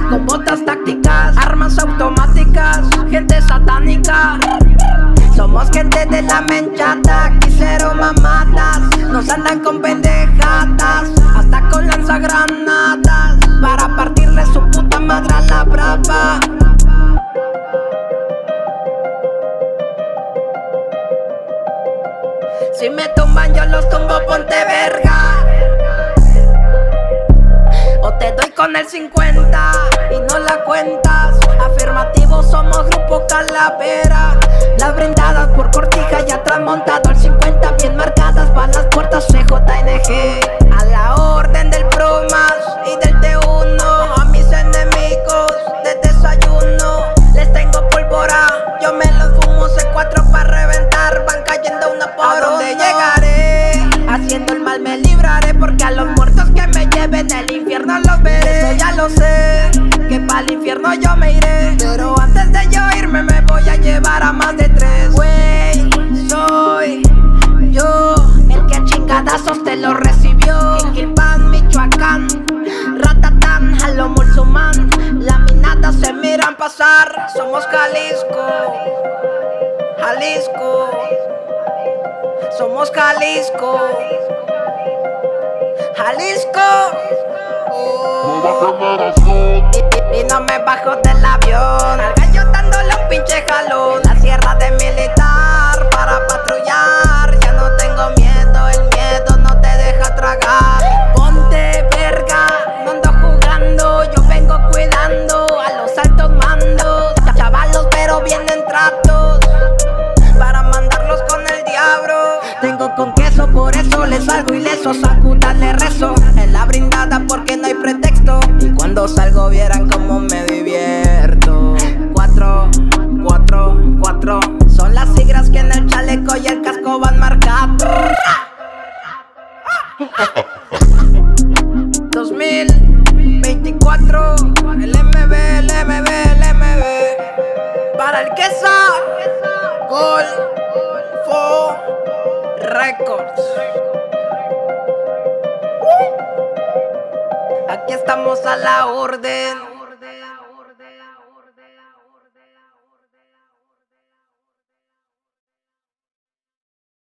con botas tácticas, armas automáticas, gente satánica. Somos gente de la menchata, aquí cero mamadas. Nos andan con pendejadas, hasta con lanzagranadas, para partirle su puta madre a la brava. Si me tumban yo los tumbo, ponte verga. O te doy con el 50 y no la cuentas. Afirmativo, somos grupo Calavera. Las brindadas por Cortija y atrás montado al 50, bien marcadas para las puertas CJNG. A la orden del Promas y del T1, a mis enemigos de desayuno les tengo pólvora, yo me los fumo C4 para reventar, van cayendo una por una. ¿A dónde llegaré? Haciendo el mal me libraré, porque a los muertos que me lleven el infierno los veré. Eso ya lo sé, que pa'l infierno yo me iré, pero antes de yo irme me voy a llevar a más de 3. Wey, soy yo el que a chingadazos te lo recibió. Quilpan, Michoacán, Ratatán, a lo musulmán. Las minadas se miran pasar. Somos Jalisco, Jalisco. Somos Jalisco, Jalisco. Y no me bajo del avión, al gallo dándole un pinche jalón. La sierra de militar para patrullar, ya no tengo miedo, el miedo no te deja tragar. Ponte verga, no ando jugando, yo vengo cuidando a los altos mandos. Chavalos pero vienen tratos para mandarlos con el diablo. Tengo con queso, por eso les salgo ileso, sacudarle rezo en la brindada porque no hay pretexto. Y cuando salgo vieran cómo me divierto. 4, 4, 4 son las siglas que en el chaleco y el casco van marcados. 2024, el MB, el MB, el MB. Para el Quesa, Golfo Records. Aquí estamos a la orden.